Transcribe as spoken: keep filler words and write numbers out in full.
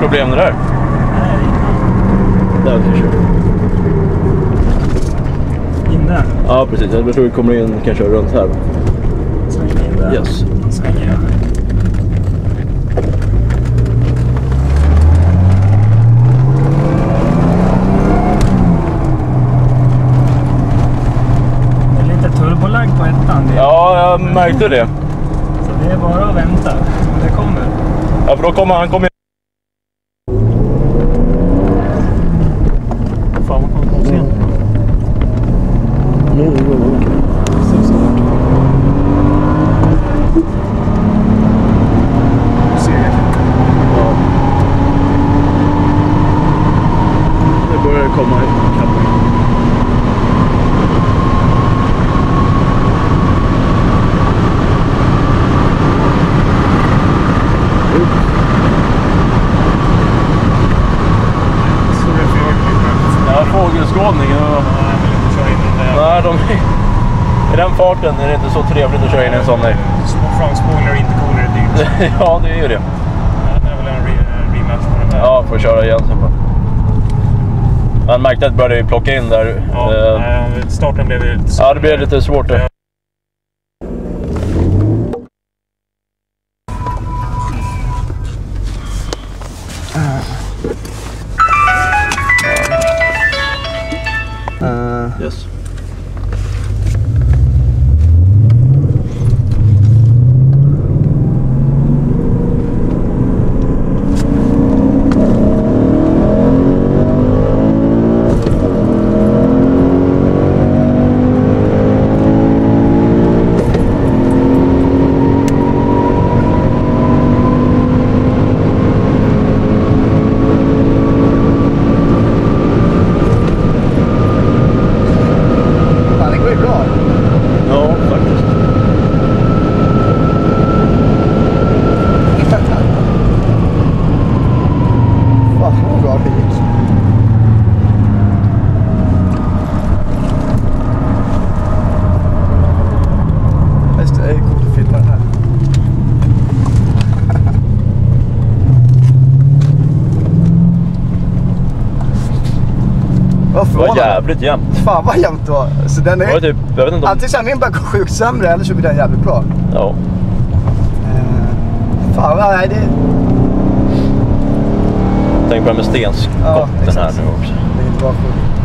problem det där. Nej, Där kan jag köra. inne. Ja, precis. Jag tror vi kommer in och kan köra runt här. Svänger in där. Yes. Svänger jag. Det är lite turbolag på ettan. Ja, jag märkte det. Så det är bara att vänta. Det kommer. Ja, för då kommer han kommer. Fan vad kommer på sen. Nu är det okej. Så stort. Ser jag. Ja. Det börjar komma i kappen. Ja, fågelskådning. Och... Nej, de... I den farten är det inte så trevligt att köra in i en sån där. Framspolare och inte coolare dyrt. Ja, det är ju det. Ja, det är väl en re rematch på den här. Ja, får köra igen sen bara. Man märkte att det började plocka in där. Ja, eh, uh, starten blev lite... Ja, det blev lite svårt det. Uh, Yes. fan, det går ju bra. Ja, faktiskt. Fan vad bra det gick. Just det, det är coolt att filma den här. Vad Det var förvånande. jävligt jämnt. Fan vad jämnt det var. Så den Det var är... typ, jag vet inte om... Antingen så här min bara går sjukt sämre eller så blir den jävligt bra. Ja. Uh, fan, nej det... Tänk på det med stenskotten Ja, här exakt. nu också. Det är inte bara sjukt.